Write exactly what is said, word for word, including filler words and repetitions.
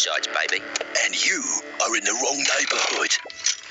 sides, baby. And you are in the wrong neighborhood.